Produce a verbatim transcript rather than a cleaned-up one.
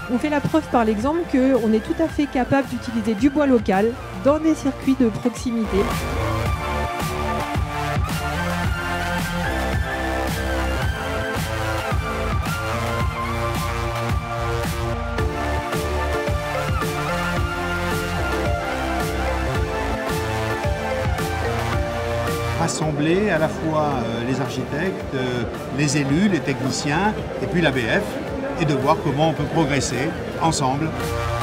On fait la preuve par l'exemple qu'on est tout à fait capable d'utiliser du bois local dans des circuits de proximité. Rassembler à la fois les architectes, les élus, les techniciens et puis l'A B F et de voir comment on peut progresser ensemble.